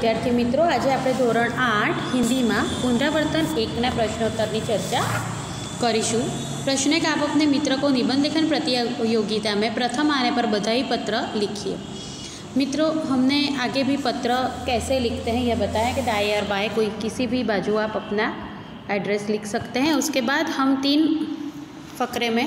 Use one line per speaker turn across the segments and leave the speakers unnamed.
विद्यार्थी मित्रों, आज આપણે ધોરણ 8 હિન્દીમાં પુનરાવર્તન 1ના પ્રશ્નોત્તરની चर्चा કરીશું। प्रश्न एक, आप अपने मित्र को निबंध लेखन प्रतियोगिता में प्रथम आने पर बधाई पत्र लिखिए। मित्रों, हमने आगे भी पत्र कैसे लिखते हैं यह बताया कि दाएं और बाएं कोई किसी भी बाजू आप अपना एड्रेस लिख सकते हैं। उसके बाद हम 3 फकरे में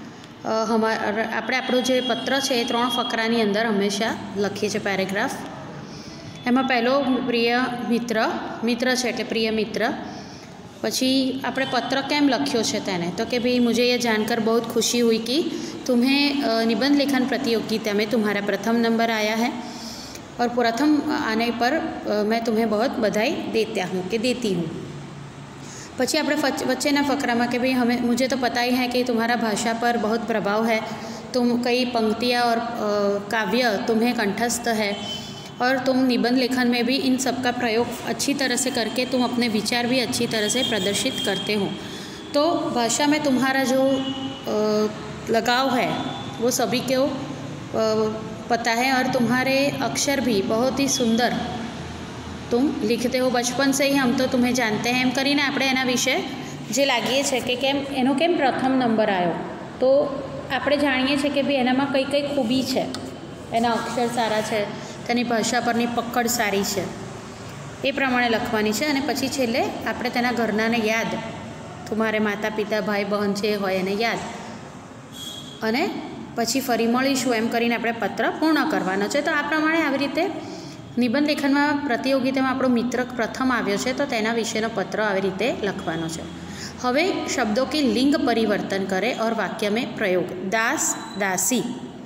આપણો જે પત્ર છે એ 3 ફકરાની અંદર હંમેશા લખીએ છીએ પેરેગ્રાફ। એમાં પહેલો પ્રિય મિત્ર છે એટલે પ્રિય મિત્ર। પછી આપણે પત્ર કેમ લખ્યો છે તેને, તો કે ભાઈ मुझे ये जानकर बहुत खुशी हुई कि तुम्हें निबंध लेखन प्रतियोगिता में तुम्हारा प्रथम नंबर आया है और प्रथम आने पर मैं तुम्हें बहुत बधाई देता हूँ कि देती हूँ। पछी આપણે વચ્ચેના ફકરામાં कि भाई हमें मुझे तो पता ही है कि तुम्हारा भाषा पर बहुत प्रभाव है, तुम कई पंक्तियाँ और काव्य तुम्हें कंठस्थ है और तुम निबंध लेखन में भी इन सब का प्रयोग अच्छी तरह से करके तुम अपने विचार भी अच्छी तरह से प्रदर्शित करते हो। तो भाषा में तुम्हारा जो लगाव है वो सभी को पता है और तुम्हारे अक्षर भी बहुत ही सुंदर तुम लिखते हो। बचपन से ही हम तो तुम्हें जानते हैं एम करीने આપણે એના વિશે જે લાગીએ છે કે કેમ એનો કેમ પ્રથમ નંબર આવ્યો, તો આપણે જાણીએ છીએ કે ભાઈ એનામાં કઈ કઈ ખૂબી છે, એના અક્ષર સારા છે, તેની ભાષા પરની પકડ સારી છે, એ પ્રમાણે લખવાની છે। અને પછી છેલ્લે આપણે તેના ઘરનાને યાદ, તમારે માતા પિતા ભાઈ બહેન જે હોય એને યાદ, અને પછી ફરી મળીશું એમ કરીને આપણે પત્ર પૂર્ણ કરવાનો છે। તો આ પ્રમાણે આવી રીતે निबंध लेखन में प्रतियोगिता में आपणो मित्र प्रथम आव्यो छे तो तेना विषयनो पत्र आ रीते लखवानो छे। हवे शब्दों के लिंग परिवर्तन करे और वाक्य में प्रयोग। दास दासी,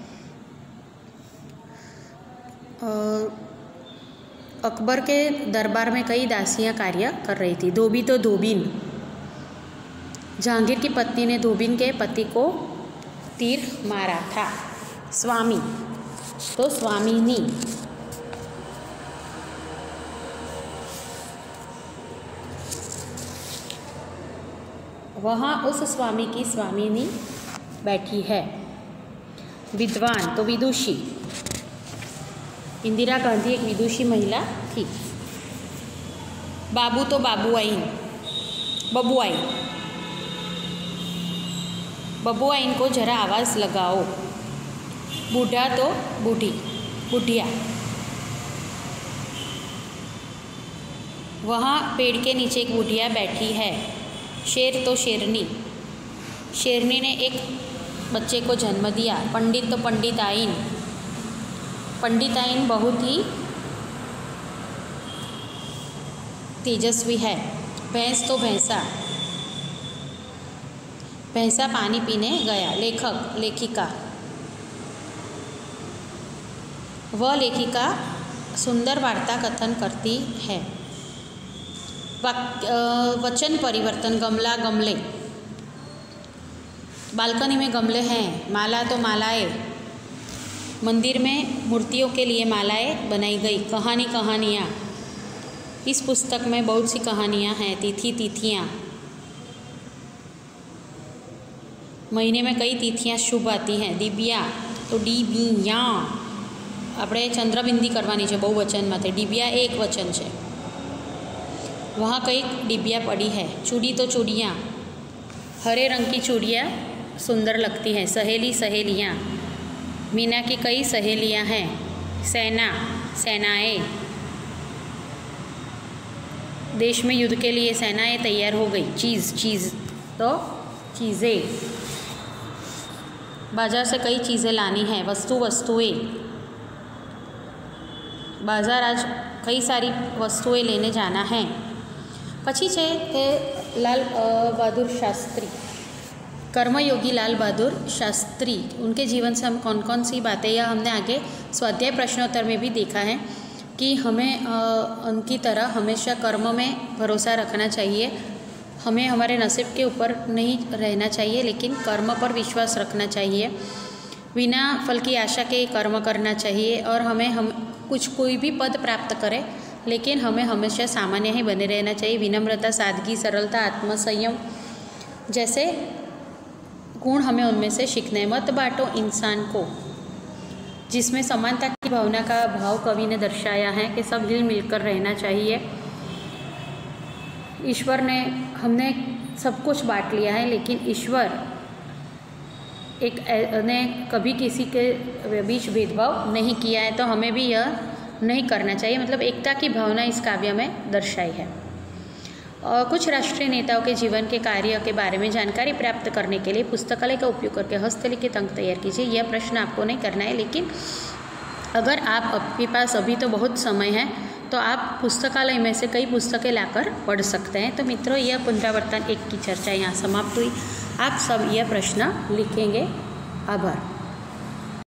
अकबर के दरबार में कई दासियां कार्य कर रही थी। धोबी तो धोबीन, जहांगीर की पत्नी ने धोबीन के पति को तीर मारा था। स्वामी तो स्वामिनी, वहाँ उस स्वामी की स्वामिनी बैठी है। विद्वान तो विदुषी, इंदिरा गांधी एक विदुषी महिला थी। बाबू तो बाबुआइन, बबुआइन, बबुआइन को जरा आवाज़ लगाओ। बूढ़ा तो बूढ़ी, बुढ़िया। वहाँ पेड़ के नीचे एक बुढ़िया बैठी है। शेर तो शेरनी, शेरनी ने एक बच्चे को जन्म दिया। पंडित तो पंडिताइन, पंडिताइन बहुत ही तेजस्वी है। भैंस तो भैंसा, भैंसा पानी पीने गया। लेखक लेखिका, वह लेखिका सुंदर वार्ता कथन करती है। वचन परिवर्तन। गमला गमले, बालकनी में गमले हैं। माला तो मालाएं, मंदिर में मूर्तियों के लिए मालाएं बनाई गई। कहानी कहानियाँ, इस पुस्तक में बहुत सी कहानियाँ हैं। तिथि तिथियाँ, महीने में कई तिथियाँ शुभ आती हैं। डिबिया तो डिबिया, આપણે ચંદ્રબિંદી કરવાની છે बहुवचन में। डिबिया एक वचन है। वहाँ कई डिबिया पड़ी है। चूड़ी तो चूड़ियाँ, हरे रंग की चूड़ियाँ सुंदर लगती हैं। सहेली सहेलियाँ, मीना की कई सहेलियाँ हैं। सेना सेनाएं, देश में युद्ध के लिए सेनाएं तैयार हो गई। चीज़ तो चीज़ें, बाजार से कई चीज़ें लानी हैं। वस्तुएं, बाजार आज कई सारी वस्तुएं लेने जाना है। पछी है कि लाल बहादुर शास्त्री, कर्मयोगी लाल बहादुर शास्त्री, उनके जीवन से हम कौन कौन सी बातें, या हमने आगे स्वाध्याय प्रश्नोत्तर में भी देखा है कि हमें उनकी तरह हमेशा कर्म में भरोसा रखना चाहिए। हमें हमारे नसीब के ऊपर नहीं रहना चाहिए लेकिन कर्म पर विश्वास रखना चाहिए। बिना फल की आशा के कर्म करना चाहिए और हमें कोई भी पद प्राप्त करे लेकिन हमें हमेशा सामान्य ही बने रहना चाहिए। विनम्रता, सादगी, सरलता, आत्मसंयम जैसे गुण हमें उनमें से सीखने। मत बांटो इंसान को जिसमें समानता की भावना का भाव कवि ने दर्शाया है कि सब हिल मिलकर रहना चाहिए। ईश्वर ने, हमने सब कुछ बांट लिया है, लेकिन ईश्वर ने कभी किसी के बीच भेदभाव नहीं किया है, तो हमें भी यह नहीं करना चाहिए। मतलब एकता की भावना इस काव्य में दर्शाई है। और कुछ राष्ट्रीय नेताओं के जीवन के कार्य के बारे में जानकारी प्राप्त करने के लिए पुस्तकालय का उपयोग करके हस्तलिखित अंक तैयार कीजिए। यह प्रश्न आपको नहीं करना है, लेकिन अगर आपके पास अभी तो बहुत समय है तो आप पुस्तकालय में से कई पुस्तकें लाकर पढ़ सकते हैं। तो मित्रों, यह पुनरावर्तन 1 की चर्चा यहाँ समाप्त हुई। आप सब यह प्रश्न लिखेंगे। आभार।